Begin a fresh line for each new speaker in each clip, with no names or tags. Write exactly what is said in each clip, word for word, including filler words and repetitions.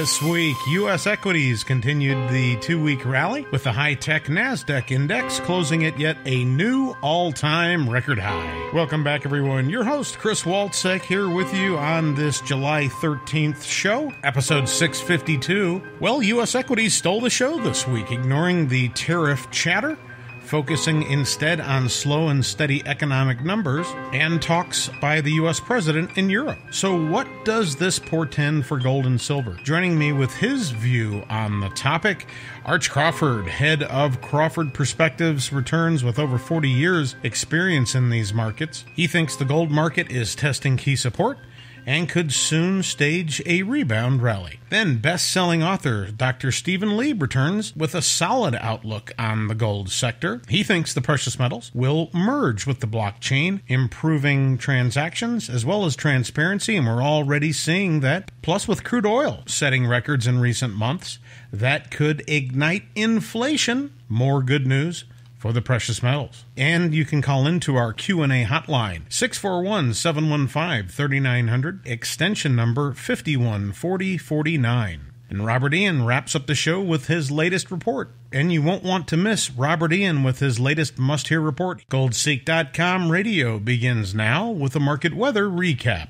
This week, U S equities continued the two-week rally with the high-tech NASDAQ index closing at yet a new all-time record high. Welcome back, everyone. Your host, Chris Waltzek, here with you on this July thirteenth show, episode six fifty-two. Well, U S equities stole the show this week, ignoring the tariff chatter, focusing instead on slow and steady economic numbers and talks by the U S president in Europe. So what does this portend for gold and silver? Joining me with his view on the topic, Arch Crawford, head of Crawford Perspectives, returns with over forty years experience in these markets. He thinks the gold market is testing key support and could soon stage a rebound rally. Then best-selling author Doctor Stephen Lieb returns with a solid outlook on the gold sector. He thinks the precious metals will merge with the blockchain, improving transactions as well as transparency, and we're already seeing that. Plus, with crude oil setting records in recent months, that could ignite inflation. More good news for the precious metals. And you can call into our Q and A hotline, six four one, seven one five, three nine zero zero, extension number five one four zero four nine. And Robert Ian wraps up the show with his latest report. And you won't want to miss Robert Ian with his latest must-hear report. Gold Seek dot com radio begins now with a market weather recap.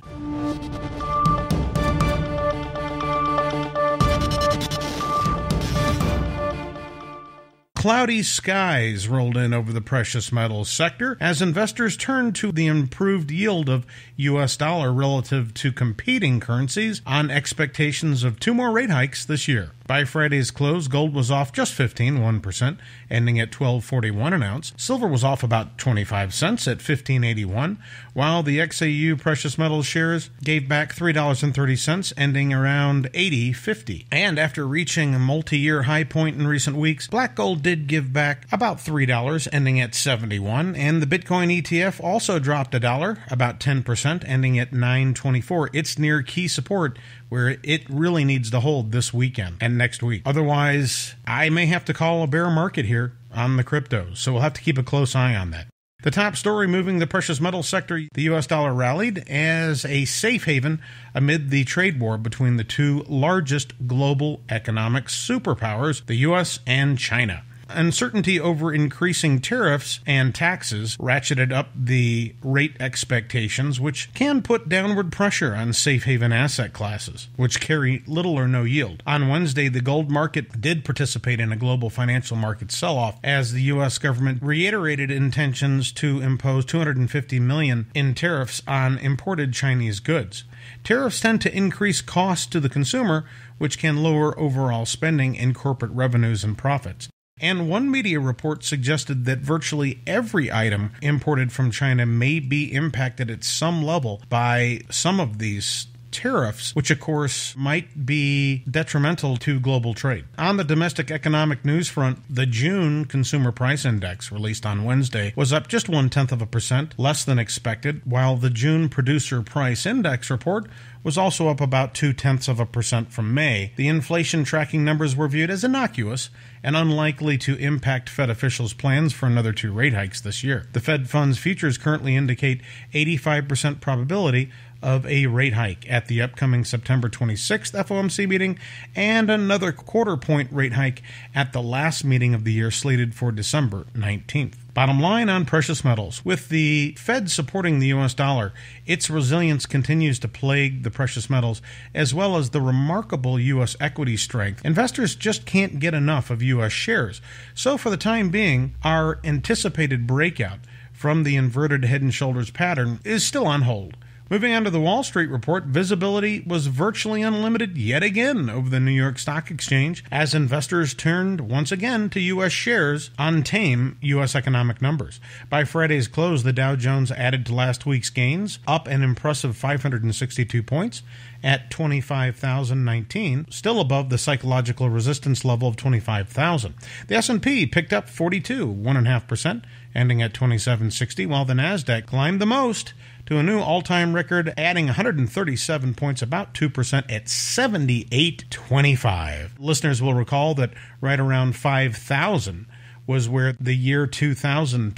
Cloudy skies rolled in over the precious metals sector as investors turned to the improved yield of U S dollar relative to competing currencies on expectations of two more rate hikes this year. By Friday's close, gold was off just fifteen, one percent, ending at twelve forty-one an ounce. Silver was off about twenty-five cents at fifteen eighty-one, while the X A U precious metals shares gave back three dollars and thirty cents, ending around eighty fifty. And after reaching a multi-year high point in recent weeks, black gold did give back about three dollars, ending at seventy-one, and the Bitcoin E T F also dropped a dollar, about ten percent, ending at nine twenty-four. It's near key support where it really needs to hold this weekend and next week. Otherwise, I may have to call a bear market here on the cryptos, so we'll have to keep a close eye on that. The top story moving the precious metal sector, the U S dollar rallied as a safe haven amid the trade war between the two largest global economic superpowers, the U S and China. Uncertainty over increasing tariffs and taxes ratcheted up the rate expectations, which can put downward pressure on safe haven asset classes, which carry little or no yield. On Wednesday, the gold market did participate in a global financial market sell-off as the U S government reiterated intentions to impose two hundred fifty million dollars in tariffs on imported Chinese goods. Tariffs tend to increase costs to the consumer, which can lower overall spending and corporate revenues and profits. And one media report suggested that virtually every item imported from China may be impacted at some level by some of these tariffs, which of course might be detrimental to global trade. On the domestic economic news front, the June Consumer Price Index, released on Wednesday, was up just one-tenth of a percent, less than expected, while the June Producer Price Index report was also up about two-tenths of a percent from May. The inflation tracking numbers were viewed as innocuous and unlikely to impact Fed officials' plans for another two rate hikes this year. The Fed funds futures currently indicate eighty-five percent probability of a rate hike at the upcoming September twenty-sixth F O M C meeting and another quarter point rate hike at the last meeting of the year slated for December nineteenth. Bottom line on precious metals. With the Fed supporting the U S dollar, its resilience continues to plague the precious metals, as well as the remarkable U S equity strength. Investors just can't get enough of U S shares. So for the time being, our anticipated breakout from the inverted head and shoulders pattern is still on hold. Moving on to the Wall Street report, visibility was virtually unlimited yet again over the New York Stock Exchange as investors turned once again to U S shares on tame U S economic numbers. By Friday's close, the Dow Jones added to last week's gains, up an impressive five hundred sixty-two points at twenty-five thousand nineteen, still above the psychological resistance level of twenty-five thousand. The S and P picked up forty-two, one point five percent, ending at twenty-seven sixty, while the Nasdaq climbed the most to a new all-time record, adding one hundred thirty-seven points, about two percent, at seventy-eight twenty-five. Listeners will recall that right around five thousand was where the year two thousand peak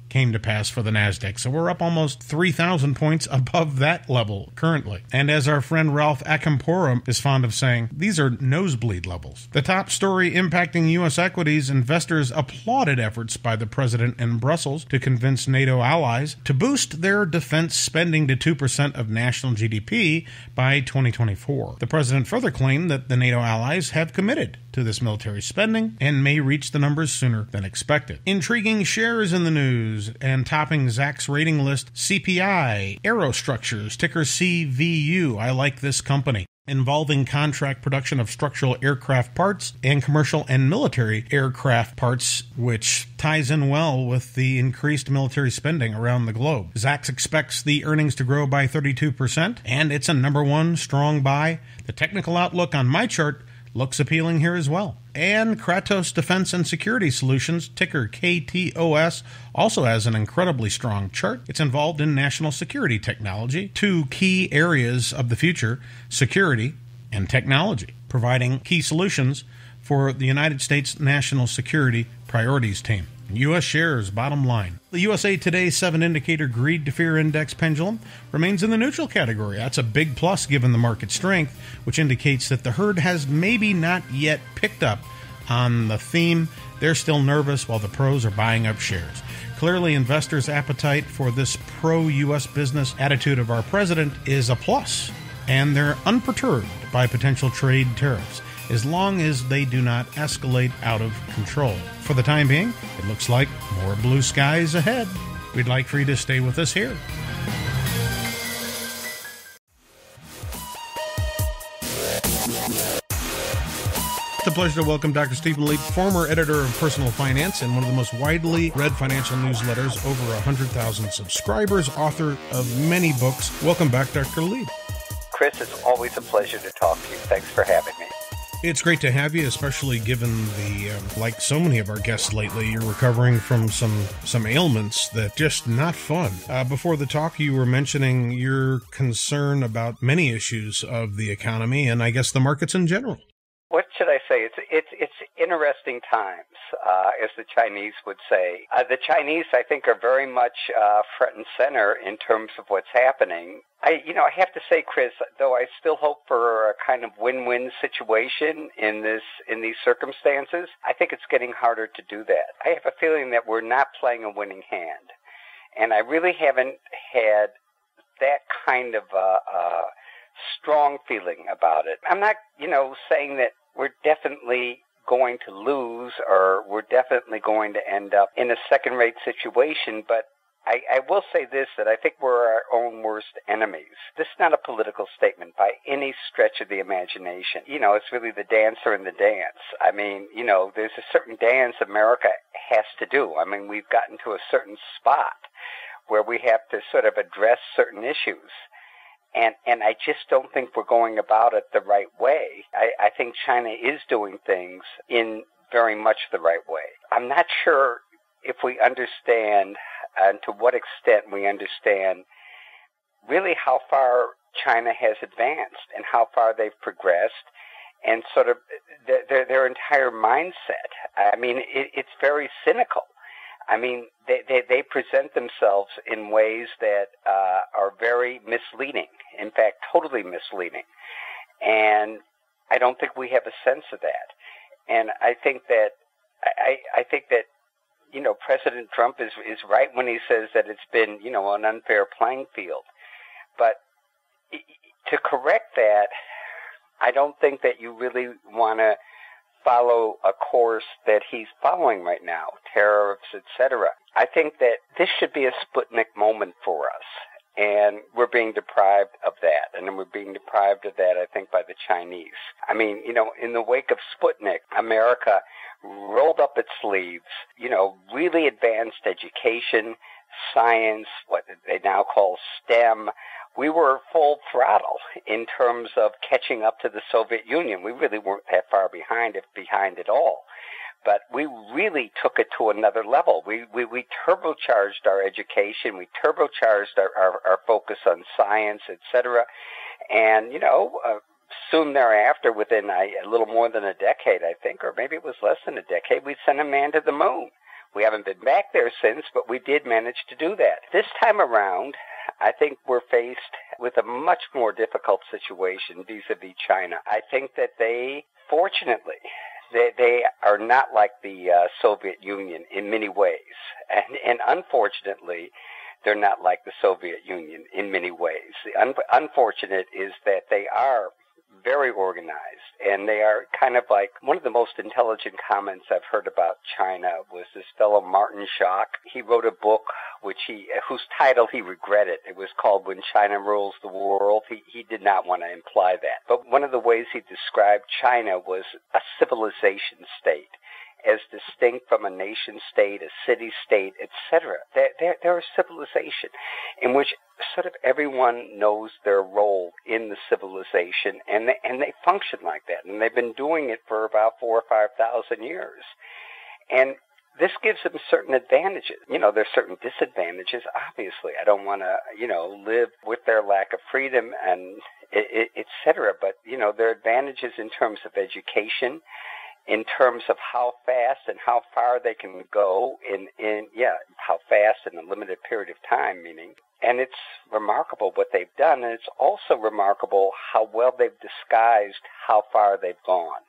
came to pass for the NASDAQ. So we're up almost three thousand points above that level currently. And as our friend Ralph Acampora is fond of saying, these are nosebleed levels. The top story impacting U S equities, investors applauded efforts by the president in Brussels to convince NATO allies to boost their defense spending to two percent of national G D P by twenty twenty-four. The president further claimed that the NATO allies have committed to this military spending and may reach the numbers sooner than expected. Intriguing shares in the news and topping Zacks rating list, C P I, Aerostructures, ticker C V U. I like this company. Involving contract production of structural aircraft parts and commercial and military aircraft parts, which ties in well with the increased military spending around the globe. Zacks expects the earnings to grow by thirty-two percent, and it's a number one strong buy. The technical outlook on my chart looks appealing here as well. And Kratos Defense and Security Solutions, ticker K T O S, also has an incredibly strong chart. It's involved in national security technology, two key areas of the future, security and technology, providing key solutions for the United States National Security Priorities Team. U S shares, bottom line. The U S A Today seven indicator greed to fear index pendulum remains in the neutral category. That's a big plus given the market strength, which indicates that the herd has maybe not yet picked up on the theme. They're still nervous while the pros are buying up shares. Clearly, investors' appetite for this pro-U S business attitude of our president is a plus, and they're unperturbed by potential trade tariffs, as long as they do not escalate out of control. For the time being, it looks like more blue skies ahead. We'd like for you to stay with us here. It's a pleasure to welcome Doctor Stephen Lieb, former editor of Personal Finance and one of the most widely read financial newsletters, over one hundred thousand subscribers, author of many books. Welcome back, Doctor Lieb.
Chris, it's always a pleasure to talk to you. Thanks for having me.
It's great to have you, especially given the, um, like so many of our guests lately, you're recovering from some, some ailments that just not fun. Uh, before the talk, you were mentioning your concern about many issues of the economy and I guess the markets in general.
What should I say? It's it's it's interesting times, uh, as the Chinese would say. Uh, the Chinese, I think, are very much uh, front and center in terms of what's happening. I, you know, I have to say, Chris, though, I still hope for a kind of win-win situation in this in these circumstances. I think it's getting harder to do that. I have a feeling that we're not playing a winning hand, and I really haven't had that kind of uh, uh, strong feeling about it. I'm not, you know, saying that we're definitely going to lose or we're definitely going to end up in a second-rate situation, but I, I will say this, that I think we're our own worst enemies. This is not a political statement by any stretch of the imagination. You know, it's really the dancer in the dance. I mean, you know, there's a certain dance America has to do. I mean, we've gotten to a certain spot where we have to sort of address certain issues. And and I just don't think we're going about it the right way. I, I think China is doing things in very much the right way. I'm not sure if we understand, and to what extent we understand, really how far China has advanced and how far they've progressed, and sort of their, their, their entire mindset. I mean, it, it's very cynical. I mean, they, they, they present themselves in ways that uh, are very misleading, in fact, totally misleading. And I don't think we have a sense of that. And I think that, I, I think that, you know, President Trump is, is right when he says that it's been, you know, an unfair playing field. But to correct that, I don't think that you really want to follow a course that he's following right now, tariffs, et cetera. I think that this should be a Sputnik moment for us, and we're being deprived of that, and then we're being deprived of that, I think, by the Chinese. I mean, you know, in the wake of Sputnik, America rolled up its sleeves, you know, really advanced education, science, what they now call STEM. We were full throttle in terms of catching up to the Soviet Union. We really weren't that far behind, if behind at all. But we really took it to another level. We we, we turbocharged our education. We turbocharged our, our, our focus on science, et cetera. And, you know, uh, soon thereafter, within a, a little more than a decade, I think, or maybe it was less than a decade, we sent a man to the moon. We haven't been back there since, but we did manage to do that. This time around, I think we're faced with a much more difficult situation vis-a-vis China. I think that they, fortunately, they, they are not like the uh, Soviet Union in many ways. And, and unfortunately, they're not like the Soviet Union in many ways. The un- unfortunate is that they are very organized, and they are kind of like, one of the most intelligent comments I've heard about China was this fellow Martin Schock. He wrote a book which he, whose title he regretted. It was called When China Rules the World. He, he did not want to imply that. But one of the ways he described China was a civilization state, as distinct from a nation state, a city state, et cetera. They're, they're, they're a civilization in which sort of everyone knows their role in the civilization, and they, and they function like that. And they've been doing it for about four or five thousand years. And this gives them certain advantages. You know, there's certain disadvantages, obviously. I don't want to, you know, live with their lack of freedom and et cetera. But, you know, there are advantages in terms of education, in terms of how fast and how far they can go in, in, yeah, how fast in a limited period of time, meaning. And it's remarkable what they've done, and it's also remarkable how well they've disguised how far they've gone.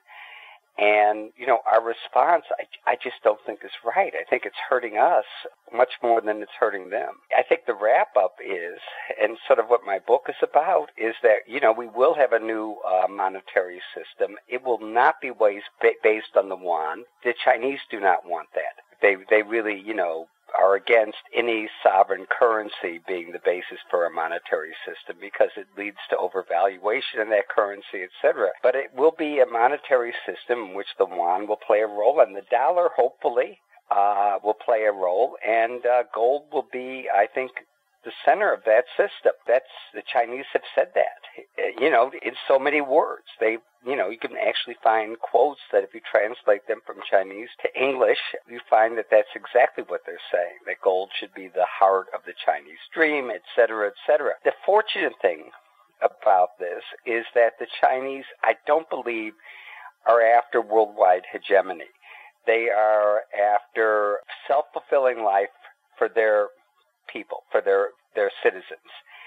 And, you know, our response, I, I just don't think is right. I think it's hurting us much more than it's hurting them. I think the wrap-up is, and sort of what my book is about, is that, you know, we will have a new uh, monetary system. It will not be based, based on the yuan. The Chinese do not want that. They, they really, you know, are against any sovereign currency being the basis for a monetary system because it leads to overvaluation in that currency, et cetera. But it will be a monetary system in which the yuan will play a role, and the dollar, hopefully, uh, will play a role, and uh, gold will be, I think, the center of that system. That's, the Chinese have said that, you know, in so many words. They, you know, you can actually find quotes that if you translate them from Chinese to English, you find that that's exactly what they're saying, that gold should be the heart of the Chinese dream, et cetera, et cetera. The fortunate thing about this is that the Chinese, I don't believe, are after worldwide hegemony. They are after self-fulfilling life for their people, for their, their citizens.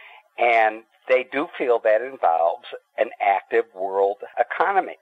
And they do feel that involves an active world economy.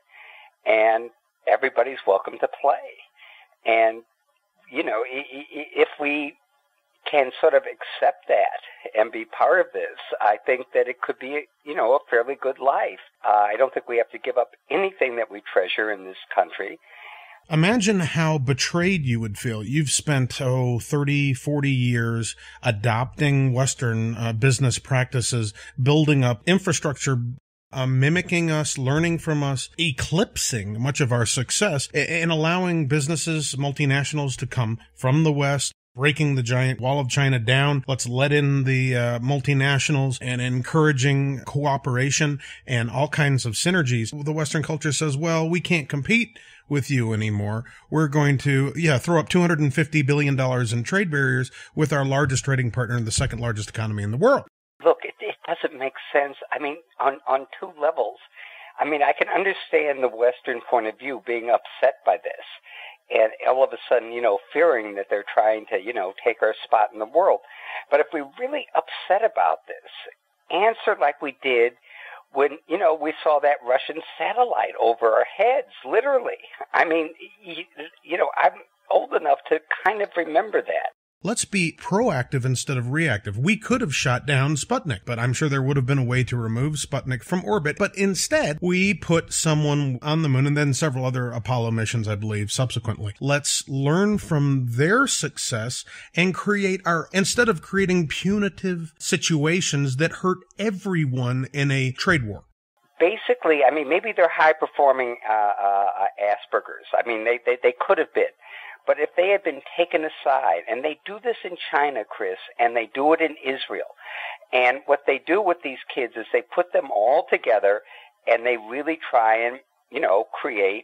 And everybody's welcome to play. And, you know, if we can sort of accept that and be part of this, I think that it could be, you know, a fairly good life. Uh, I don't think we have to give up anything that we treasure in this country.
Imagine how betrayed you would feel. You've spent, oh, thirty, forty years adopting Western uh, business practices, building up infrastructure, uh, mimicking us, learning from us, eclipsing much of our success, and allowing businesses, multinationals to come from the West, breaking the giant wall of China down. Let's let in the uh, multinationals and encouraging cooperation and all kinds of synergies. The Western culture says, well, we can't compete with you anymore. We're going to, yeah, throw up two hundred fifty billion dollars in trade barriers with our largest trading partner and the second largest economy in the world.
Look, it, it doesn't make sense. I mean, on, on two levels. I mean, I can understand the Western point of view being upset by this. And all of a sudden, you know, fearing that they're trying to, you know, take our spot in the world. But if we're really upset about this, answer like we did when, you know, we saw that Russian satellite over our heads, literally. I mean, you, you know, I'm old enough to kind of remember that.
Let's be proactive instead of reactive. We could have shot down Sputnik, but I'm sure there would have been a way to remove Sputnik from orbit. But instead, we put someone on the moon and then several other Apollo missions, I believe, subsequently. Let's learn from their success and create our, instead of creating punitive situations that hurt everyone in a trade war.
Basically, I mean, maybe they're high-performing uh, uh, Asperger's. I mean, they, they, they could have been. But if they had been taken aside, and they do this in China, Chris, and they do it in Israel, and what they do with these kids is they put them all together, and they really try and, you know, create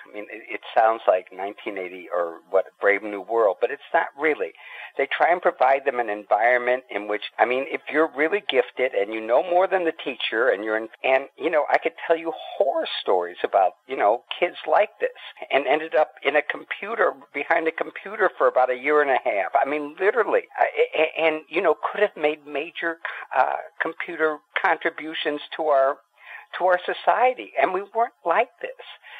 I mean, it, it sounds like nineteen eighty or what, Brave New World, but it's not really. They try and provide them an environment in which, I mean, if you're really gifted and you know more than the teacher and you're in, and, you know, I could tell you horror stories about, you know, kids like this and ended up in a computer, behind a computer for about a year and a half. I mean, literally, and, and you know, could have made major uh, computer contributions to our to our society, and we weren't like this.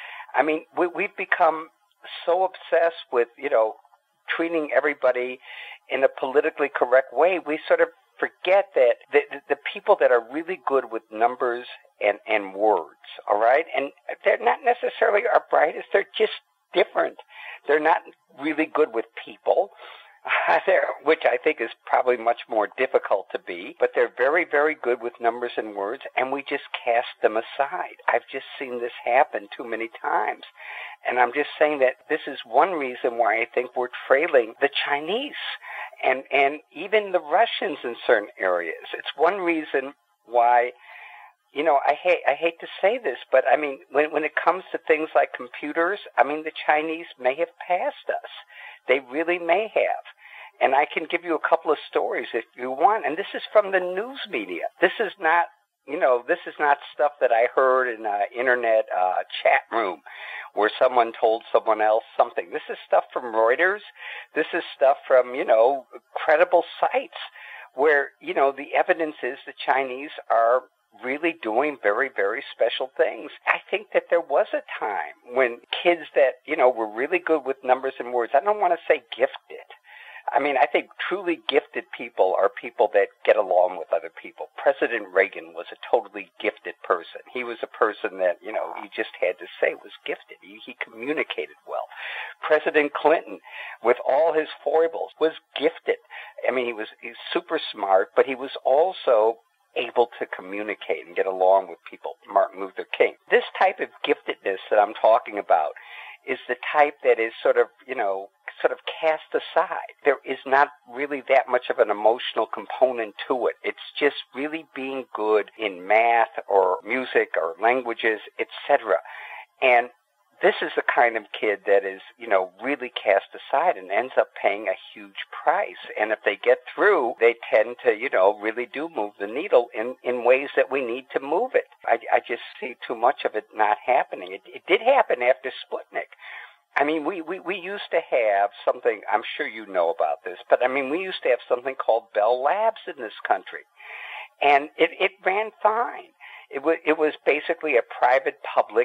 I mean, we, we've become so obsessed with, you know, treating everybody in a politically correct way, we sort of forget that the, the people that are really good with numbers and, and words, all right, and they're not necessarily our brightest, they're just different. They're not really good with people. Uh, which I think is probably much more difficult to be, but they're very, very good with numbers and words, and we just cast them aside. I've just seen this happen too many times, and I'm just saying that this is one reason why I think we're trailing the Chinese and, and even the Russians in certain areas. It's one reason why, you know, I hate I hate to say this, but I mean, when when it comes to things like computers, I mean, the Chinese may have passed us. They really may have. And I can give you a couple of stories if you want. And this is from the news media. This is not, you know, this is not stuff that I heard in an internet uh, chat room where someone told someone else something. This is stuff from Reuters. This is stuff from, you know, credible sites where, you know, the evidence is the Chinese are really doing very, very special things. I think that there was a time when kids that, you know, were really good with numbers and words, I don't want to say gifted. I mean, I think truly gifted people are people that get along with other people. President Reagan was a totally gifted person. He was a person that, you know, you just had to say was gifted. He, he communicated well. President Clinton, with all his foibles, was gifted. I mean, he was he's super smart, but he was also able to communicate and get along with people. Martin Luther King. This type of giftedness that I'm talking about is the type that is sort of, you know, sort of cast aside. There is not really that much of an emotional component to it. It's just really being good in math or music or languages, et cetera. And this is the kind of kid that is, you know, really cast aside and ends up paying a huge price. And if they get through, they tend to, you know, really do move the needle in, in ways that we need to move it. I, I just see too much of it not happening. It, it did happen after Sputnik. I mean, we, we, we used to have something, I'm sure you know about this, but I mean, we used to have something called Bell Labs in this country. And it, it ran fine. It was, it was basically a private-public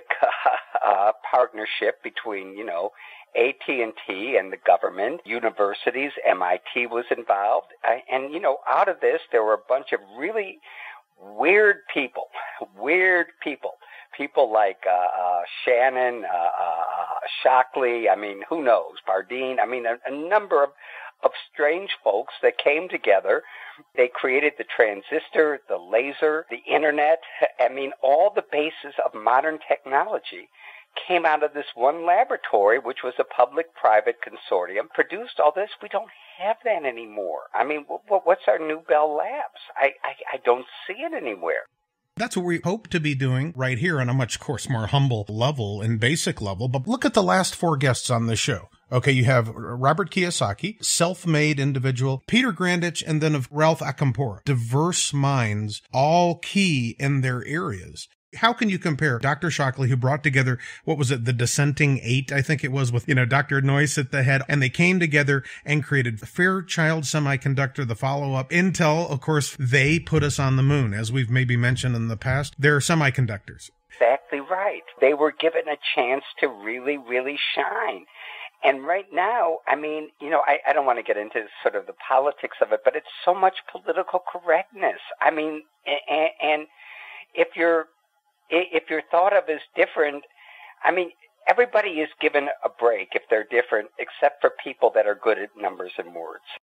uh, partnership between, you know, A T and T and the government, universities, M I T was involved. And, you know, out of this, there were a bunch of really weird people, weird people. People like uh, uh, Shannon, uh, uh, Shockley, I mean, who knows, Bardeen, I mean, a, a number of, of strange folks that came together. They created the transistor, the laser, the internet. I mean, all the bases of modern technology came out of this one laboratory, which was a public-private consortium, produced all this. We don't have that anymore. I mean, what's our new Bell Labs? I, I, I don't see it anywhere.
That's what we hope to be doing right here on a much, of course, more humble level and basic level. But look at the last four guests on the show. Okay, you have Robert Kiyosaki, self-made individual, Peter Grandich, and then of Ralph Acampora. Diverse minds, all key in their areas. How can you compare Doctor Shockley, who brought together, what was it, the Dissenting Eight, I think it was, with, you know, Doctor Noyce at the head, and they came together and created Fairchild Semiconductor, the follow-up. Intel, of course, they put us on the moon, as we've maybe mentioned in the past. They're semiconductors.
Exactly right. They were given a chance to really, really shine. And right now, I mean, you know, I, I don't want to get into sort of the politics of it, but it's so much political correctness. I mean, and, and if you're If you're thought of as different, I mean, everybody is given a break if they're different, except for people that are good at numbers and words.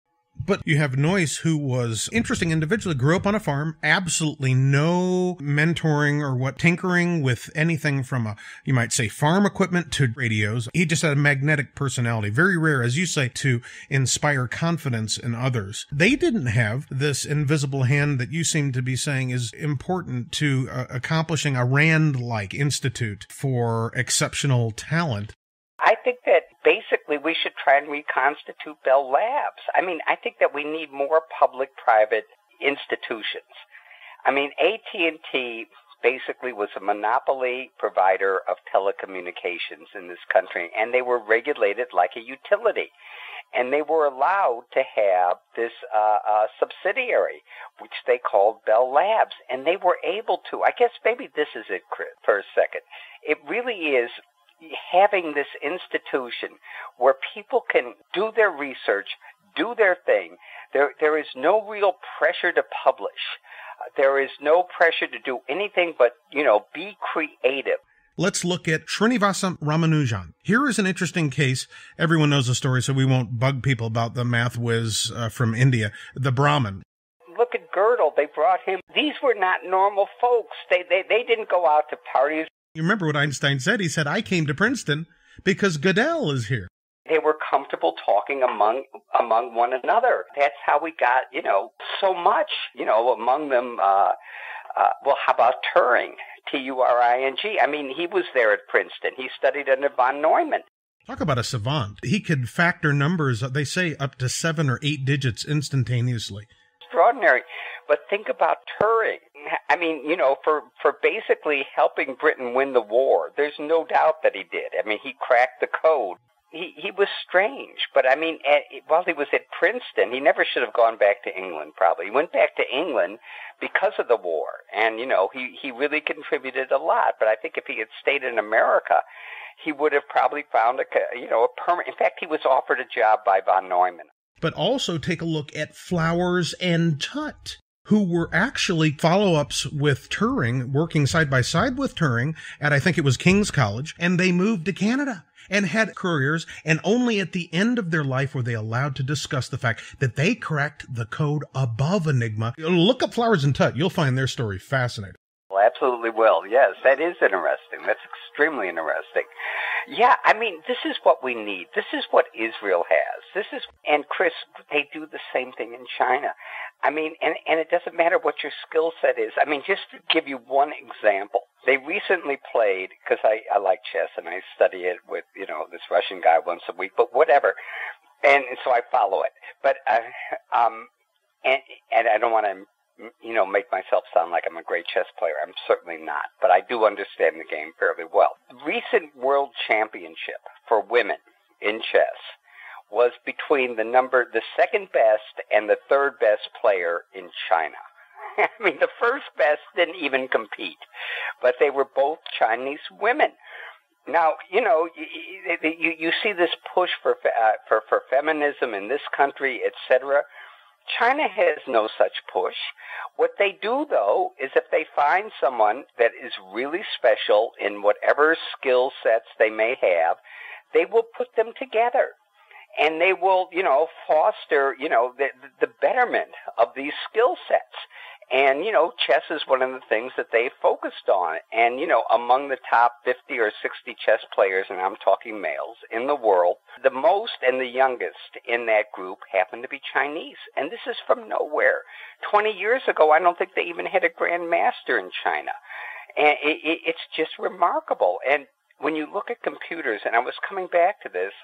But you have Noyce, who was interesting individually, grew up on a farm, absolutely no mentoring or what tinkering with anything from a, you might say, farm equipment to radios. He just had a magnetic personality, very rare, as you say, to inspire confidence in others. They didn't have this invisible hand that you seem to be saying is important to uh, accomplishing a RAND-like institute for exceptional talent.
I think that basically we should try and reconstitute Bell Labs. I mean, I think that we need more public-private institutions. I mean, A T and T basically was a monopoly provider of telecommunications in this country, and they were regulated like a utility. And they were allowed to have this uh, uh, subsidiary, which they called Bell Labs, and they were able to. I guess maybe this is it, Chris, for a second. It really is having this institution where people can do their research, do their thing. There, there is no real pressure to publish. Uh, there is no pressure to do anything but, you know, be creative.
Let's look at Srinivasa Ramanujan. Here is an interesting case. Everyone knows the story, so we won't bug people about the math whiz uh, from India, the Brahmin.
Look at Gödel. They brought him. These were not normal folks. They, they, they didn't go out to parties.
You remember what Einstein said? He said, I came to Princeton because Gödel is here.
They were comfortable talking among among one another. That's how we got, you know, so much, you know, among them. Uh, uh, well, how about Turing? T U R I N G. I mean, he was there at Princeton. He studied under von Neumann.
Talk about a savant. He could factor numbers, they say, up to seven or eight digits instantaneously.
Extraordinary. But think about Turing. I mean, you know, for, for basically helping Britain win the war, there's no doubt that he did. I mean, he cracked the code. He he was strange, but I mean, at, while he was at Princeton, he never should have gone back to England, probably. He went back to England because of the war, and, you know, he, he really contributed a lot. But I think if he had stayed in America, he would have probably found a, you know, a permanent. In fact, he was offered a job by von Neumann.
But also take a look at Flowers and Tutt, who were actually follow-ups with Turing, working side by side with Turing at, I think it was King's College, and they moved to Canada and had careers, and only at the end of their life were they allowed to discuss the fact that they cracked the code above Enigma. Look up Flowers and Tutt. You'll find their story fascinating.
Well, absolutely will. Yes, that is interesting. That's extremely interesting. Yeah, I mean, this is what we need. This is what Israel has. This is, and Chris, they do the same thing in China. I mean, and, and it doesn't matter what your skill set is. I mean, just to give you one example, they recently played, because I, I like chess and I study it with, you know, this Russian guy once a week, but whatever. And, and so I follow it. But, uh, um, and, and I don't want to, you know, make myself sound like I'm a great chess player. I'm certainly not, but I do understand the game fairly well. The recent world championship for women in chess was between the number, the second best and the third best player in China. I mean, the first best didn't even compete, but they were both Chinese women. Now, you know, you, you, you see this push for, uh, for, for feminism in this country, et cetera. China has no such push. What they do, though, is if they find someone that is really special in whatever skill sets they may have, they will put them together. And they will, you know, foster, you know, the, the betterment of these skill sets. And, you know, chess is one of the things that they focused on. And, you know, among the top fifty or sixty chess players, and I'm talking males, in the world, the most and the youngest in that group happen to be Chinese. And this is from nowhere. twenty years ago, I don't think they even had a grandmaster in China. And it, it, it's just remarkable. And when you look at computers, and I was coming back to this,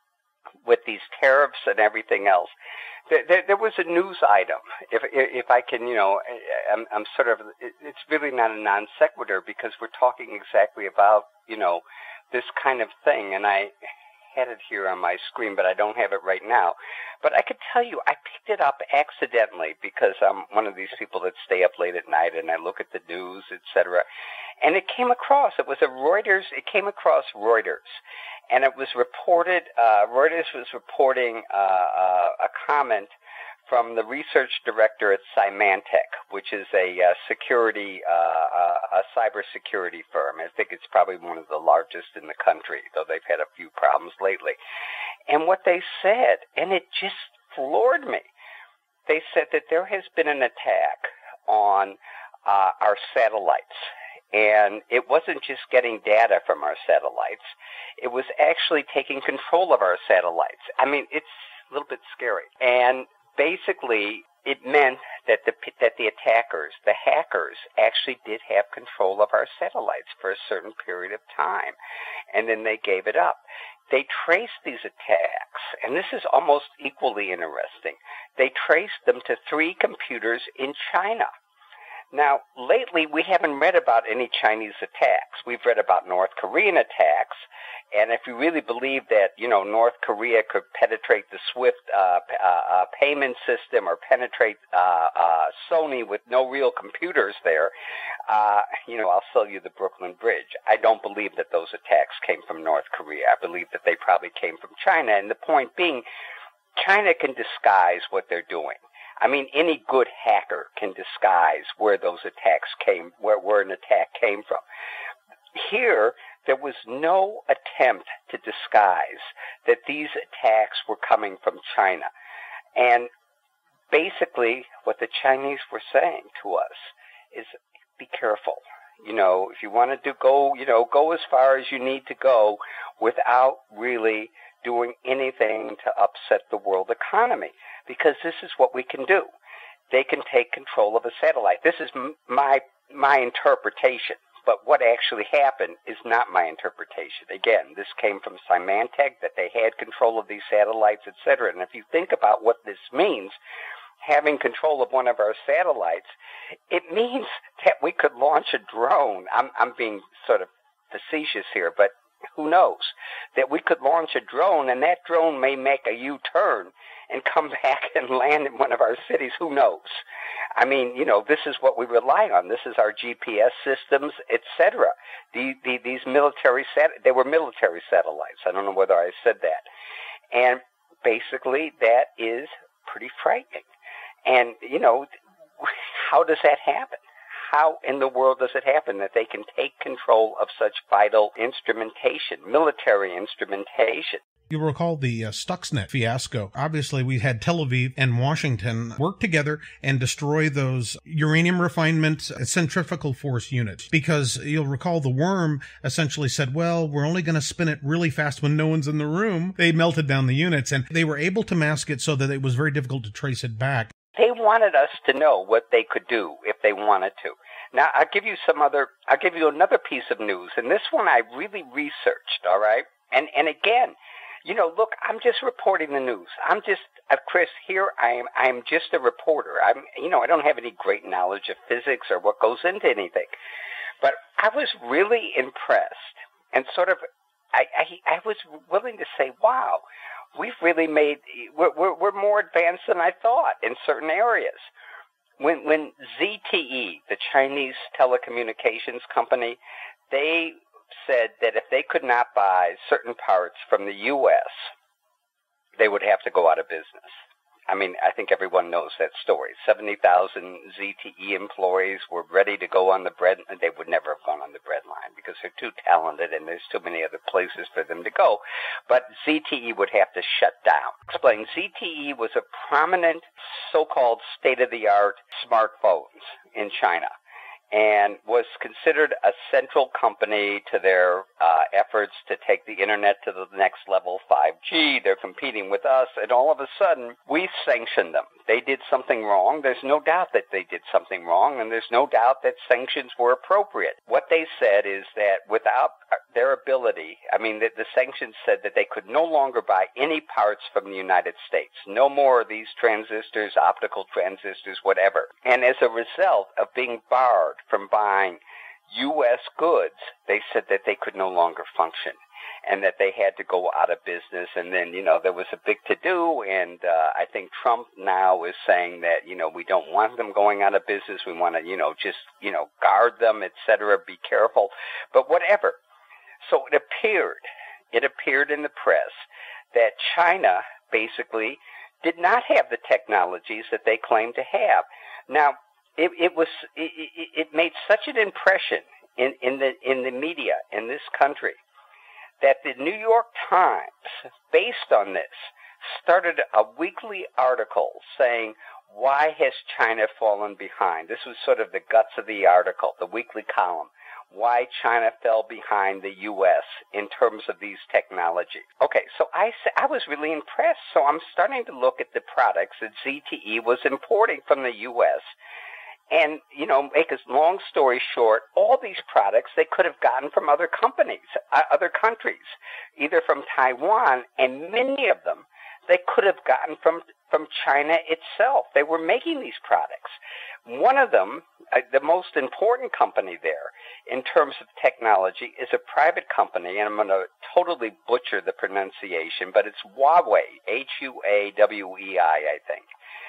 with these tariffs and everything else, there, there, there was a news item. If if I can, you know, I'm, I'm sort of, it's really not a non sequitur because we're talking exactly about, you know, this kind of thing. And I had it here on my screen, but I don't have it right now. But I could tell you, I picked it up accidentally because I'm one of these people that stay up late at night and I look at the news, et cetera. And it came across, it was a Reuters, it came across Reuters. And it was reported, uh, Reuters was reporting uh, uh, a comment from the research director at Symantec, which is a uh, security, uh, uh, a cybersecurity firm. I think it's probably one of the largest in the country, though they've had a few problems lately. And what they said, and it just floored me, they said that there has been an attack on uh, our satellites. And it wasn't just getting data from our satellites. It was actually taking control of our satellites. I mean, it's a little bit scary. And basically, it meant that the that the attackers, the hackers, actually did have control of our satellites for a certain period of time. And then they gave it up. They traced these attacks, and this is almost equally interesting. They traced them to three computers in China. Now, lately, we haven't read about any Chinese attacks. We've read about North Korean attacks, and if you really believe that, you know, North Korea could penetrate the SWIFT uh, uh, payment system or penetrate uh, uh, Sony with no real computers there, uh, you know, I'll sell you the Brooklyn Bridge. I don't believe that those attacks came from North Korea. I believe that they probably came from China, and the point being, China can disguise what they're doing. I mean, any good hacker can disguise where those attacks came, where, where an attack came from. Here, there was no attempt to disguise that these attacks were coming from China. And basically, what the Chinese were saying to us is, be careful. You know, if you want to do go, you know, go as far as you need to go without really doing anything to upset the world economy, because this is what we can do. They can take control of a satellite. This is m- my my interpretation, but what actually happened is not my interpretation. Again, this came from Symantec, that they had control of these satellites, et cetera. And if you think about what this means, having control of one of our satellites, it means that we could launch a drone. I'm, I'm being sort of facetious here, but who knows? That we could launch a drone, and that drone may make a U-turn and come back and land in one of our cities. Who knows? I mean, you know, this is what we rely on. This is our G P S systems, et cetera. The, the, these military sat- they were military satellites. I don't know whether I said that. And basically, that is pretty frightening. And, you know, how does that happen? How in the world does it happen that they can take control of such vital instrumentation, military instrumentation?
You'll recall the uh, Stuxnet fiasco. Obviously, we had Tel Aviv and Washington work together and destroy those uranium refinement centrifugal force units, because you'll recall the worm essentially said, well, we're only going to spin it really fast when no one's in the room. They melted down the units, and they were able to mask it so that it was very difficult to trace it back.
They wanted us to know what they could do if they wanted to. Now, I'll give you some other, I'll give you another piece of news, and this one I really researched, all right? And and again, you know, look, I'm just reporting the news. I'm just, uh, Chris, here I am, I'm just a reporter. I'm, you know, I don't have any great knowledge of physics or what goes into anything. But I was really impressed, and sort of, I, I, I was willing to say, wow, we've really made, we're, we're, we're more advanced than I thought in certain areas. When, when Z T E, the Chinese telecommunications company, they said that if they could not buy certain parts from the U S, they would have to go out of business. I mean, I think everyone knows that story. seventy thousand Z T E employees were ready to go on the bread. They would never have gone on the bread line because they're too talented and there's too many other places for them to go. But Z T E would have to shut down. Explain, Z T E was a prominent so-called state-of-the-art smartphones in China, and was considered a central company to their uh, efforts to take the internet to the next level, five G. They're competing with us, and all of a sudden, we sanctioned them. They did something wrong. There's no doubt that they did something wrong, and there's no doubt that sanctions were appropriate. What they said is that without their ability, I mean, the, the sanctions said that they could no longer buy any parts from the United States. No more of these transistors, optical transistors, whatever. And as a result of being barred from buying U S goods, they said that they could no longer function and that they had to go out of business. And then, you know, there was a big to-do, and uh, I think Trump now is saying that, you know, we don't want them going out of business. We want to, you know, just, you know, guard them, et cetera, be careful. But whatever. So it appeared, it appeared in the press that China basically did not have the technologies that they claimed to have. Now, It, it was. It, it made such an impression in, in the in the media in this country that the New York Times, based on this, started a weekly article saying why has China fallen behind? This was sort of the guts of the article, the weekly column. Why China fell behind the U S in terms of these technologies. Okay, so I, I was really impressed. So I'm starting to look at the products that Z T E was importing from the U S. And, you know, make a long story short, all these products they could have gotten from other companies, uh, other countries, either from Taiwan, and many of them they could have gotten from from China itself. They were making these products. One of them, uh, the most important company there in terms of technology, is a private company, and I'm going to totally butcher the pronunciation, but it's Huawei, H U A W E I, I think.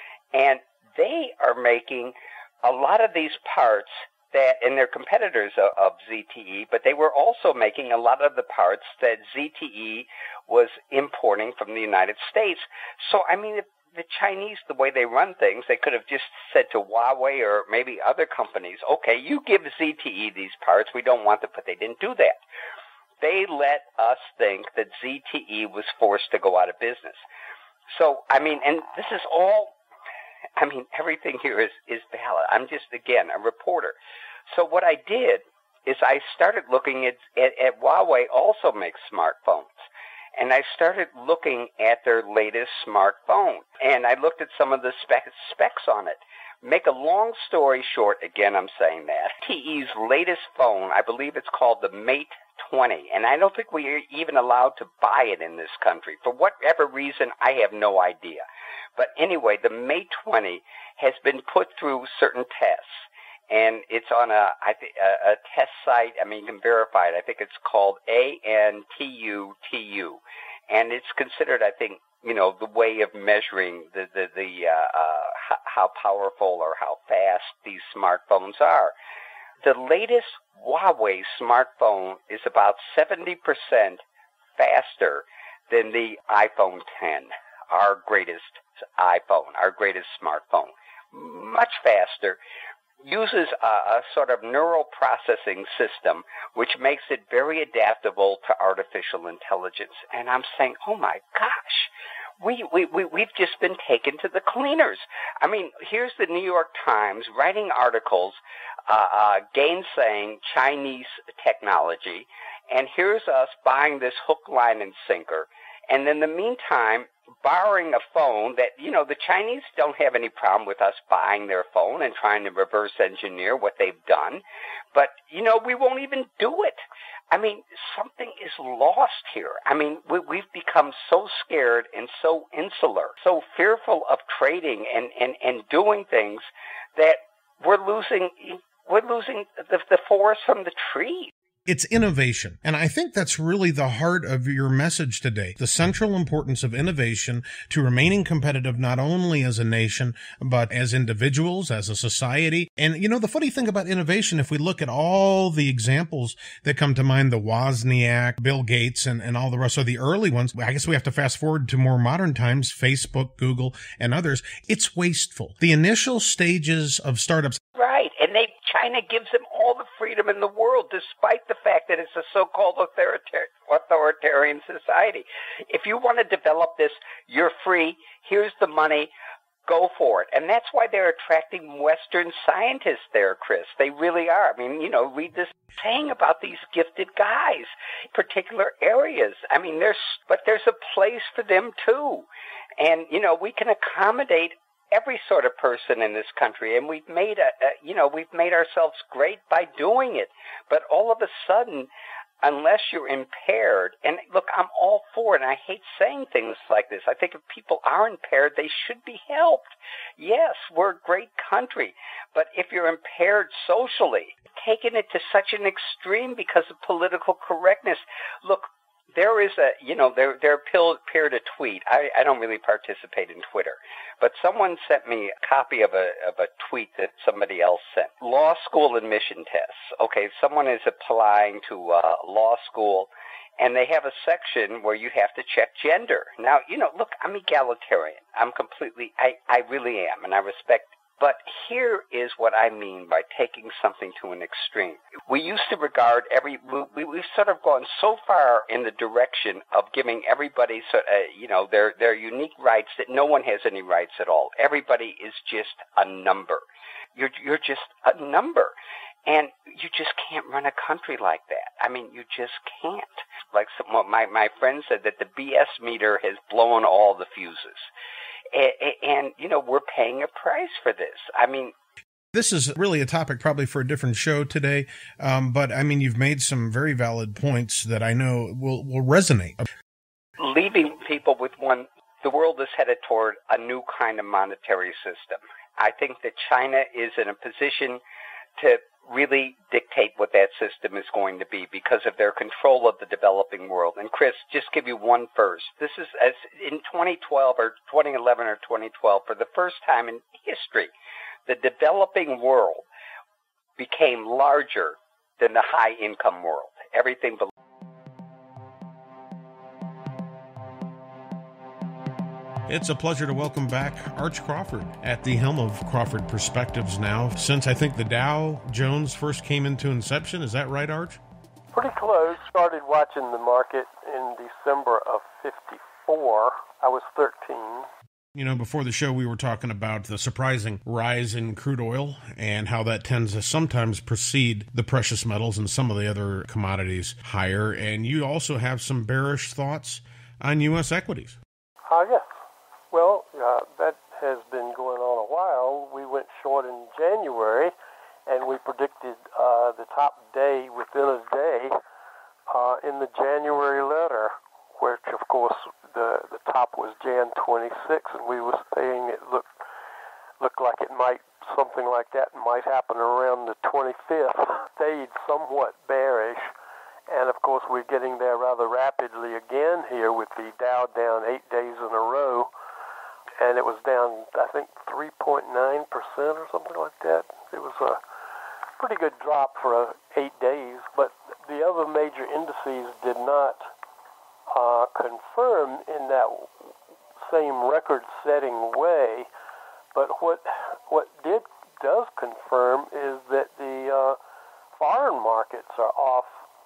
And they are making a lot of these parts that, and they're competitors of, of Z T E, but they were also making a lot of the parts that Z T E was importing from the United States. So, I mean, if the Chinese, the way they run things, they could have just said to Huawei or maybe other companies, okay, you give Z T E these parts, we don't want them, but they didn't do that. They let us think that Z T E was forced to go out of business. So, I mean, and this is all, I mean, everything here is, is valid. I'm just, again, a reporter. So what I did is I started looking at, at, at Huawei also makes smartphones. And I started looking at their latest smartphone. And I looked at some of the spec, specs on it. Make a long story short, again, I'm saying that. Z T E's latest phone, I believe it's called the Mate twenty. And I don't think we're even allowed to buy it in this country. For whatever reason, I have no idea. But anyway, the Mate twenty has been put through certain tests. And it's on a, I th- a, a test site. I mean, you can verify it. I think it's called A N T U T U. And it's considered, I think, you know, the way of measuring the, the, the uh, uh, how powerful or how fast these smartphones are. The latest Huawei smartphone is about seventy percent faster than the iPhone ten, our greatest iPhone, our greatest smartphone. Much faster. Uses a, a sort of neural processing system which makes it very adaptable to artificial intelligence. And I'm saying, oh my gosh, we, we, we, we've just been taken to the cleaners. I mean, here's the New York Times writing articles uh, uh, gainsaying Chinese technology, and here's us buying this hook, line, and sinker. And in the meantime, borrowing a phone that, you know, the Chinese don't have any problem with us buying their phone and trying to reverse engineer what they've done. But, you know, we won't even do it. I mean, something is lost here. I mean, we, we've become so scared and so insular, so fearful of trading and, and, and doing things that we're losing, we're losing the, the forest from the trees.
It's innovation. And I think that's really the heart of your message today. The central importance of innovation to remaining competitive, not only as a nation, but as individuals, as a society. And, you know, the funny thing about innovation, if we look at all the examples that come to mind, the Wozniak, Bill Gates, and, and all the rest of the early ones, I guess we have to fast forward to more modern times, Facebook, Google, and others. It's wasteful. The initial stages of startups.
Right. And they, China gives them all the freedom in the world, despite the fact that it's a so-called authoritar- authoritarian society. If you want to develop this, you're free. Here's the money. Go for it. And that's why they're attracting Western scientists there, Chris. They really are. I mean, you know, read this saying about these gifted guys, particular areas. I mean, there's, but there's a place for them too. And, you know, we can accommodate every sort of person in this country, and we've made a, a, you know, we've made ourselves great by doing it. But all of a sudden, unless you're impaired, and look, I'm all for it, and I hate saying things like this. I think if people are impaired, they should be helped. Yes, we're a great country, but if you're impaired socially, taking it to such an extreme because of political correctness, look, there is a, you know, there there appeared a tweet. I, I don't really participate in Twitter, but someone sent me a copy of a of a tweet that somebody else sent. Law school admission tests. Okay, someone is applying to uh, law school, and they have a section where you have to check gender. Now, you know, look, I'm egalitarian. I'm completely, I, I really am, and I respect But here is what I mean by taking something to an extreme. We used to regard every, we, we've sort of gone so far in the direction of giving everybody, uh, you know, their, their unique rights that no one has any rights at all. Everybody is just a number. You're, you're just a number. And you just can't run a country like that. I mean, you just can't. Like some, my, my friend said that the B S meter has blown all the fuses. And, and, you know, we're paying a price for this. I mean,
this is really a topic probably for a different show today. Um, but, I mean, you've made some very valid points that I know will, will resonate.
Leaving people with one, the world is headed toward a new kind of monetary system. I think that China is in a position to really dictate what that system is going to be because of their control of the developing world. And Chris, just give you one first. This is as in twenty twelve or twenty eleven or twenty twelve, for the first time in history, the developing world became larger than the high income world. Everything below.
It's a pleasure to welcome back Arch Crawford at the helm of Crawford Perspectives now, since I think the Dow Jones first came into inception. Is that right, Arch?
Pretty close. Started watching the market in December of fifty-four. I was thirteen.
You know, before the show, we were talking about the surprising rise in crude oil and how that tends to sometimes precede the precious metals and some of the other commodities higher. And you also have some bearish thoughts on U S equities.
Ah, uh, yes. Well, uh, that has been going on a while. We went short in January, and we predicted uh, the top day within a day uh, in the January letter, which, of course, the the top was January twenty-sixth, and we were saying it looked looked like it might, something like that might happen around the twenty-fifth. Stayed somewhat bearish, and, of course, we're getting there rather rapidly again here with the Dow down eight days in a row. And it was down, I think, three point nine percent or something like that. It was a pretty good drop for uh, eight days. But the other major indices did not uh, confirm in that same record-setting way. But what what did does confirm is that the uh, foreign markets are off.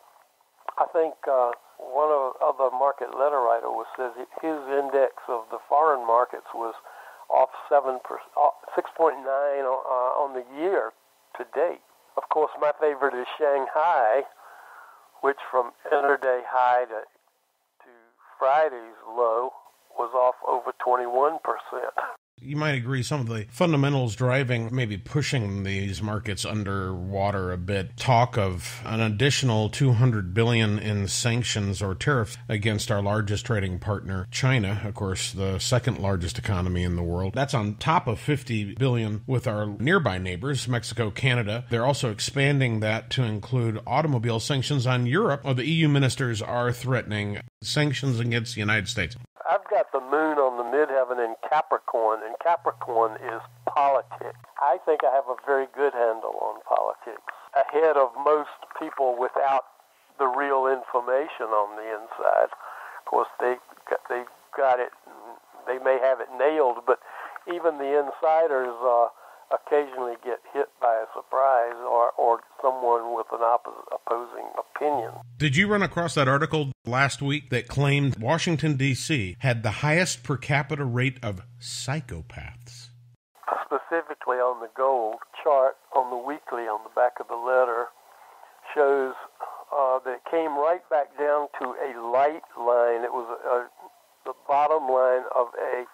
I think uh, one of, of the market letter writer was says his index of the foreign markets was off seven percent, six point nine uh, on the year to date. Of course, my favorite is Shanghai, which from intraday high to to Friday's low was off over twenty-one percent.
You might agree some of the fundamentals driving, maybe pushing these markets underwater a bit. Talk of an additional two hundred billion dollars in sanctions or tariffs against our largest trading partner, China, of course, the second largest economy in the world. That's on top of fifty billion dollars with our nearby neighbors, Mexico, Canada. They're also expanding that to include automobile sanctions on Europe. Oh, the E U ministers are threatening sanctions against the United States.
I've got the moon on the midheaven in Capricorn, and Capricorn is politics. I think I have a very good handle on politics, ahead of most people without the real information on the inside. Of course, they they got it, they may have it nailed, but even the insiders uh, occasionally get hit by a surprise or, or someone with an oppos- opposing opinion.
Did you run across that article last week that claimed Washington, D C had the highest per capita rate of psychopaths?
Specifically on the gold chart on the weekly on the back of the letter shows uh, that it came right back down to a light line. It was a, the bottom line of a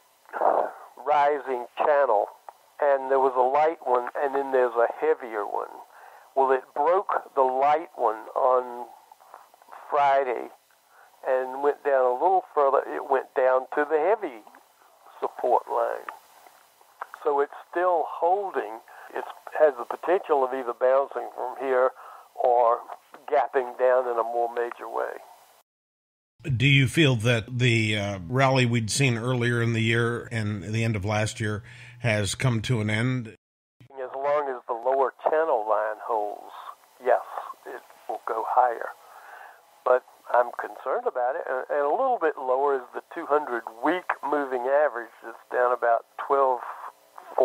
rising channel. And there was a light one, and then there's a heavier one. Well, it broke the light one on Friday and went down a little further. It went down to the heavy support line. So it's still holding. It has the potential of either bouncing from here or gapping down in a more major way.
Do you feel that the uh, rally we'd seen earlier in the year and the end of last year has come to an end?
As long as the lower channel line holds, yes, it will go higher. But I'm concerned about it. And a little bit lower is the two hundred week moving average. It's down about twelve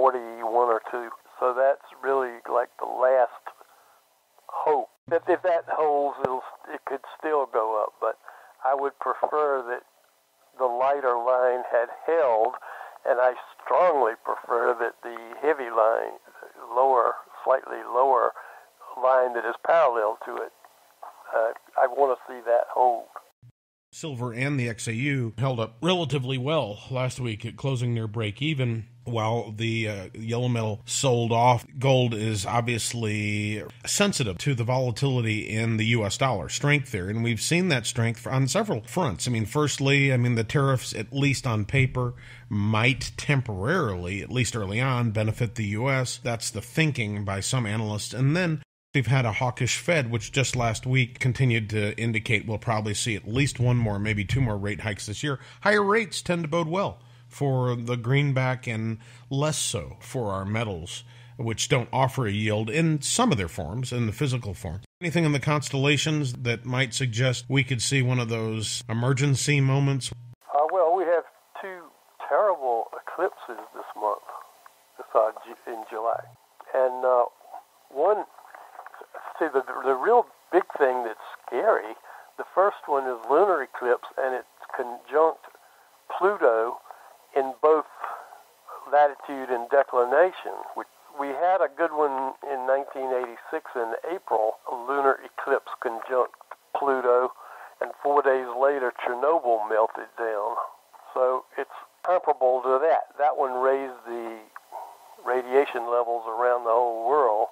forty-one or two. So that's really like the last hope. That if that holds, it'll, it could still go up, but I would prefer that the lighter line had held, and I strongly prefer that the heavy line, lower, slightly lower line that is parallel to it, uh, I want to see that hold.
Silver and the X A U held up relatively well last week at closing near break even, while the uh, yellow metal sold off. Gold is obviously sensitive to the volatility in the U S dollar, strength there, and we've seen that strength on several fronts. I mean, firstly, I mean, the tariffs, at least on paper, might temporarily, at least early on, benefit the U S. That's the thinking by some analysts. And then we've had a hawkish Fed, which just last week continued to indicate we'll probably see at least one more, maybe two more rate hikes this year. Higher rates tend to bode well for the greenback and less so for our metals, which don't offer a yield in some of their forms, in the physical form. Anything in the constellations that might suggest we could see one of those emergency moments?
Uh, well, we have two terrible eclipses this month, this, uh, in July. And uh, one... See, the, the real big thing that's scary, the first one is lunar eclipse, and it's conjunct Pluto in both latitude and declination. We, we had a good one in nineteen eighty-six in April, a lunar eclipse conjunct Pluto, and four days later Chernobyl melted down. So it's comparable to that. That one raised the radiation levels around the whole world.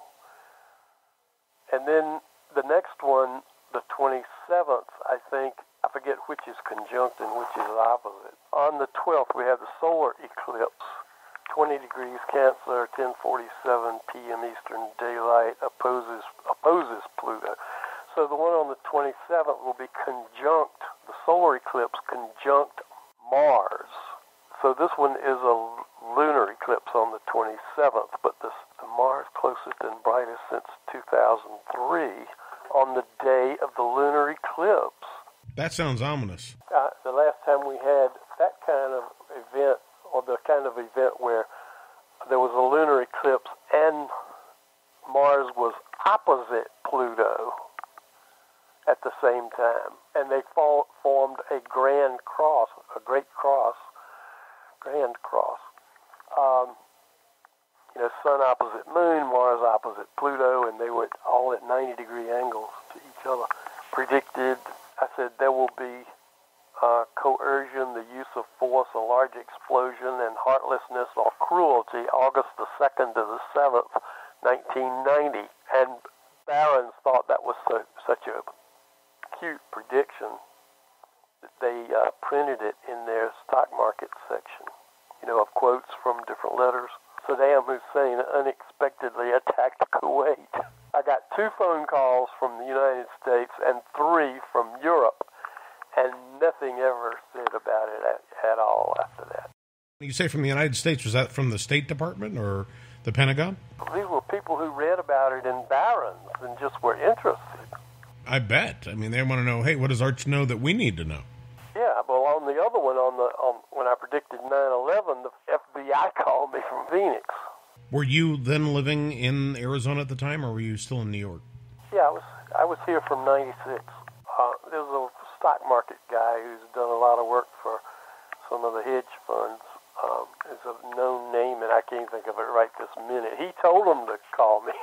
And then the next one, the twenty-seventh, I think, I forget which is conjunct and which is opposite. On the twelfth, we have the solar eclipse, twenty degrees Cancer, ten forty-seven p.m. Eastern Daylight, opposes opposes Pluto. So the one on the twenty-seventh will be conjunct, the solar eclipse conjunct Mars. So this one is a lunar eclipse on the twenty-seventh, but this, the Mars closest and brightest since two thousand three on the day of the lunar eclipse.
That sounds ominous.
Uh, the last time we had that kind of event, or the kind of event where there was a lunar eclipse and Mars was opposite Pluto at the same time, and they fall, formed a grand cross, a great cross, grand cross. Um, you know, Sun opposite Moon, Mars opposite Pluto, and they were all at ninety degree angles to each other. Predicted, I said, there will be uh, coercion, the use of force, a large explosion, and heartlessness or cruelty, August the second to the seventh, nineteen ninety. And Barron's thought that was so, such a cute prediction that they uh, printed it in their stock market section, you know, of quotes from different letters. Saddam Hussein unexpectedly attacked Kuwait. I got two phone calls from the United States and three from Europe, and nothing ever said about it at, at all after that.
You say from the United States, was that from the State Department or the Pentagon?
These were people who read about it in Barron's and just were interested.
I bet. I mean, they want to know, hey, what does Arch know that we need to know?
Yeah, well, on the other one, on the on, when I predicted nine eleven, the F B I called me from Phoenix.
Were you then living in Arizona at the time, or were you still in New York?
Yeah, I was I was here from ninety-six. Uh, there's a stock market guy who's done a lot of work for some of the hedge funds. Um, it's a known name, and I can't think of it right this minute. He told them to call me.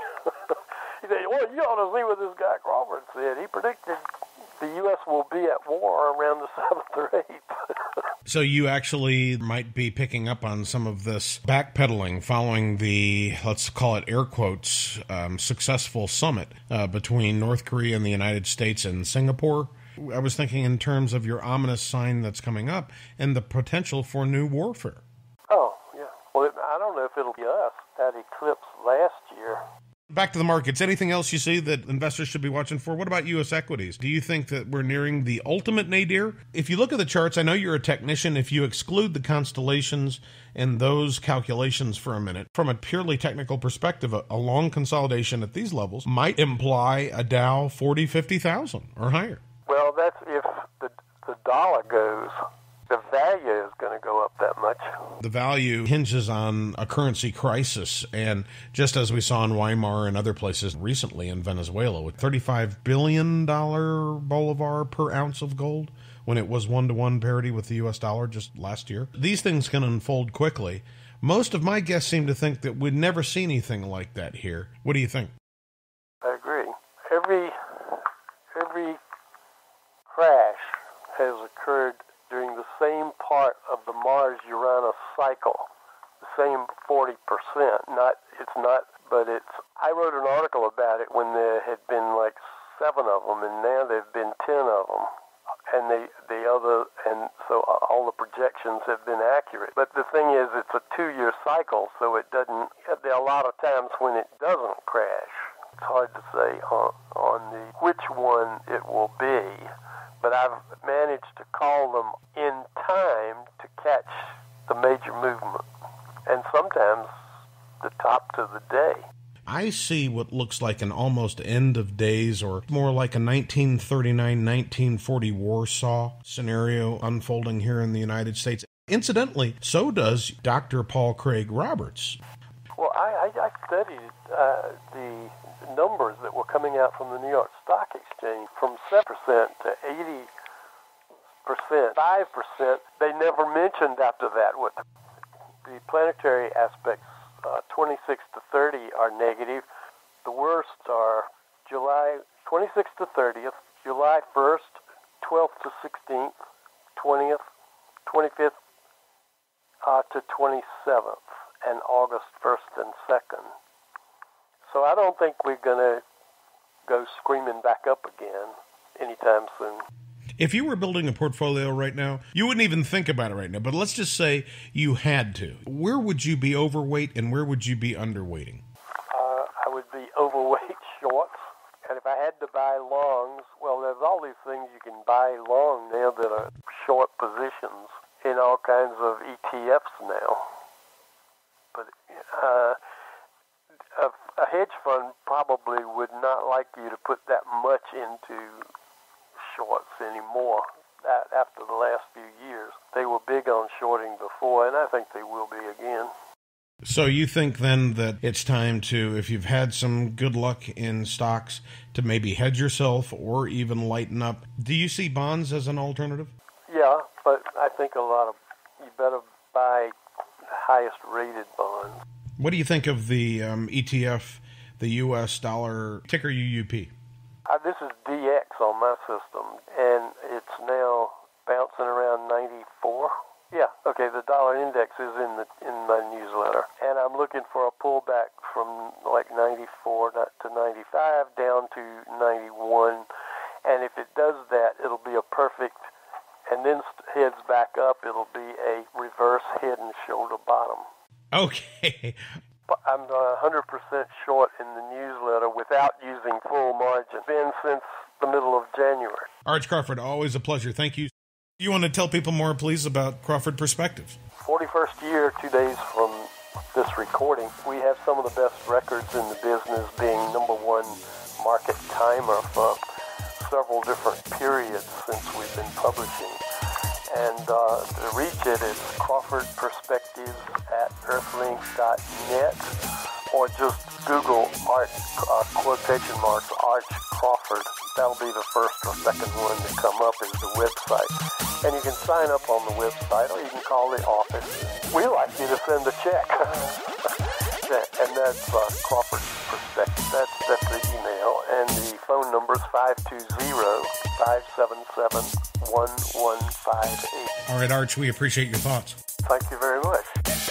He said, well, you ought to see what this guy Crawford said. He predicted the U S will be at war around the seventh or eighth.
So you actually might be picking up on some of this backpedaling following the, let's call it air quotes, um, successful summit uh, between North Korea and the United States and Singapore. I was thinking in terms of your ominous sign that's coming up and the potential for new warfare.
Oh, yeah. Well, it, I don't know if it'll be us. That eclipse last year.
Back to the markets. Anything else you see that investors should be watching for? What about U S equities? Do you think that we're nearing the ultimate nadir? If you look at the charts, I know you're a technician. If you exclude the constellations and those calculations for a minute, from a purely technical perspective, a, a long consolidation at these levels might imply a Dow forty, fifty thousand or higher.
Well, that's if the, the dollar goes. The value is going to go up that much.
The value hinges on a currency crisis, and just as we saw in Weimar and other places recently in Venezuela, with thirty-five billion dollars bolivar per ounce of gold, when it was one-to-one parity with the U S dollar just last year. These things can unfold quickly. Most of my guests seem to think that we'd never see anything like that here. What do you think?
I agree. Every every crash has occurred during the same part of the Mars-Uranus cycle, the same forty percent. Not, it's not, but it's, I wrote an article about it when there had been like seven of them, and now there have been ten of them. And the, the other, and so all the projections have been accurate. But the thing is, it's a two-year cycle, so it doesn't, there are a lot of times when it doesn't crash. It's hard to say on, on the which one it will be, but I've managed to call them in time to catch the major movement, and sometimes the top to the day.
I see what looks like an almost end of days, or more like a nineteen thirty-nine nineteen forty Warsaw scenario unfolding here in the United States. Incidentally, so does Doctor Paul Craig Roberts.
Well, I, I, I studied uh, the numbers that were coming out from the New York Stock Exchange from seven percent to eighty percent, five percent. They never mentioned after that what the planetary aspects. Uh, twenty-six to thirty are negative. The worst are July twenty-sixth to thirtieth, July first, twelfth to sixteenth, twentieth, twenty-fifth uh, to twenty-seventh, and August first and second. So I don't think we're going to go screaming back up again anytime soon.
If you were building a portfolio right now, you wouldn't even think about it right now, but let's just say you had to. Where would you be overweight and where would you be underweighting?
Uh, I would be overweight shorts, and if I had to buy longs, well, there's all these things you can buy long now that are short positions in all kinds of E T Fs now. But uh, a, a hedge fund probably would not like you to put that much into shorts anymore after the last few years. They were big on shorting before, and I think they will be again.
So you think then that it's time to, if you've had some good luck in stocks, to maybe hedge yourself or even lighten up. Do you see bonds as an alternative?
Yeah, but I think a lot of, you better buy highest rated bonds.
What do you think of the um, E T F, the U S dollar, ticker U U P?
Uh, this is D X on my system, and it's now bouncing around ninety-four. Yeah, okay, the dollar index is in the in my newsletter, and I'm looking for a pullback from like ninety-four to ninety-five down to ninety-one, and if it does that, it'll be a perfect, and then heads back up, it'll be a reverse head and shoulder bottom.
Okay.
I'm one hundred percent short in the newsletter without using full margin. Been since the middle of January.
Arch Crawford, always a pleasure. Thank you. You want to tell people more, please, about Crawford Perspectives?
forty-first year, two days from this recording. We have some of the best records in the business, being number one market timer for several different periods since we've been publishing. And uh, to reach it, it's Crawford Perspectives at earthlink dot net, or just Google Arch, uh, quotation marks, Arch Crawford. That'll be the first or second one to come up is the website. And you can sign up on the website, or you can call the office. We like you to send a check. And that's uh, Crawford Perspective. That's, that's the email. And the phone number is five two zero, five seven seven, one one five eight.
All right, Arch, we appreciate your thoughts.
Thank you very much.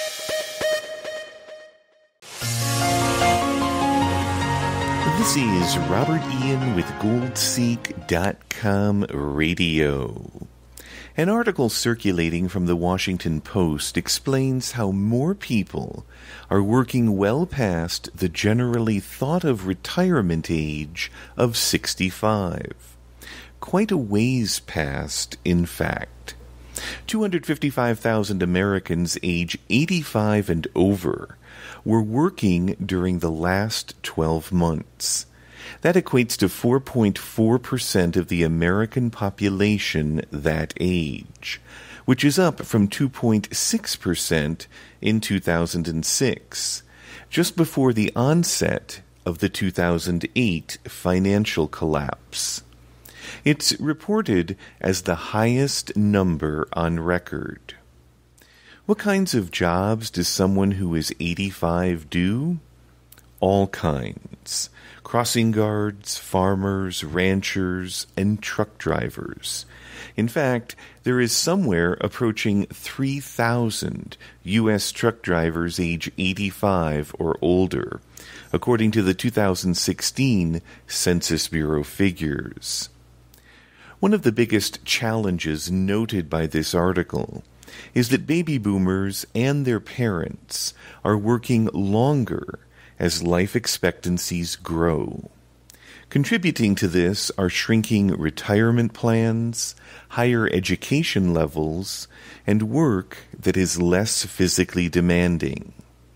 This is Robert Ian with gold seek dot com Radio. An article circulating from the Washington Post explains how more people are working well past the generally thought of retirement age of sixty-five. Quite a ways past, in fact. two hundred fifty-five thousand Americans age eighty-five and over were working during the last twelve months. That equates to four point four percent of the American population that age, which is up from two point six percent in two thousand six, just before the onset of the two thousand eight financial collapse. It's reported as the highest number on record. What kinds of jobs does someone who is eighty-five do? All kinds. Crossing guards, farmers, ranchers, and truck drivers. In fact, there is somewhere approaching three thousand U S truck drivers age eighty-five or older, according to the two thousand sixteen Census Bureau figures. One of the biggest challenges noted by this article is that baby boomers and their parents are working longer as life expectancies grow. Contributing to this are shrinking retirement plans, higher education levels, and work that is less physically demanding.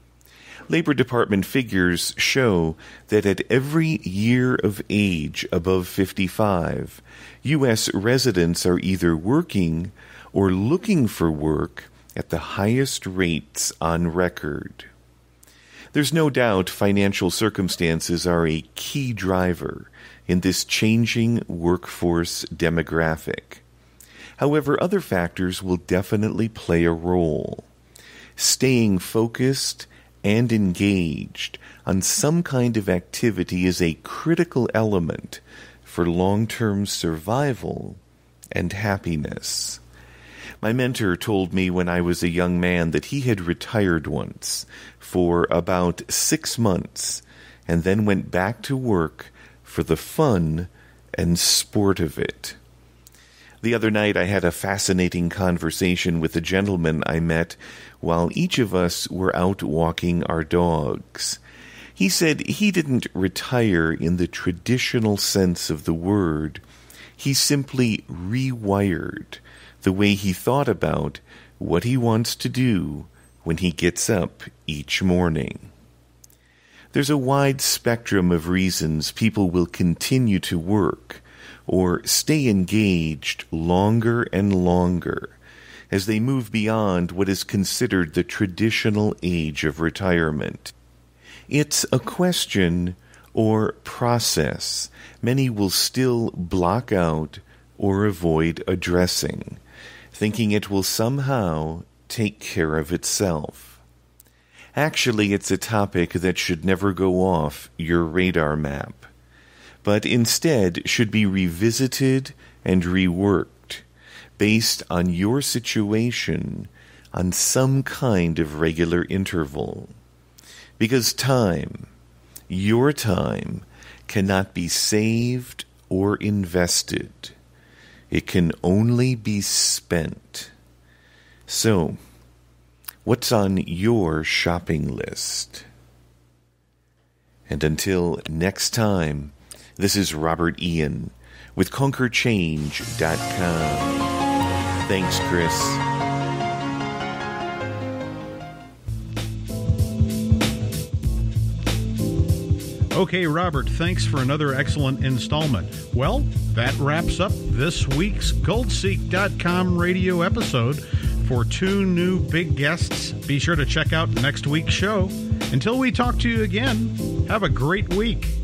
Labor Department figures show that at every year of age above fifty-five, U S residents are either working or looking for work at the highest rates on record. There's no doubt financial circumstances are a key driver in this changing workforce demographic. However, other factors will definitely play a role. Staying focused and engaged on some kind of activity is a critical element for long-term survival and happiness. My mentor told me when I was a young man that he had retired once for about six months and then went back to work for the fun and sport of it. The other night I had a fascinating conversation with a gentleman I met while each of us were out walking our dogs. He said he didn't retire in the traditional sense of the word. He simply rewired the way he thought about what he wants to do when he gets up each morning. There's a wide spectrum of reasons people will continue to work or stay engaged longer and longer as they move beyond what is considered the traditional age of retirement. It's a question or process many will still block out or avoid addressing, thinking it will somehow take care of itself. Actually, it's a topic that should never go off your radar map, but instead should be revisited and reworked based on your situation on some kind of regular interval. Because time, your time, cannot be saved or invested. It can only be spent. So, what's on your shopping list? And until next time, this is Robert Ian with Conquer Change dot com. Thanks, Chris.
Okay, Robert, thanks for another excellent installment. Well, that wraps up this week's Gold Seek dot com radio episode. For two new big guests, be sure to check out next week's show. Until we talk to you again, have a great week.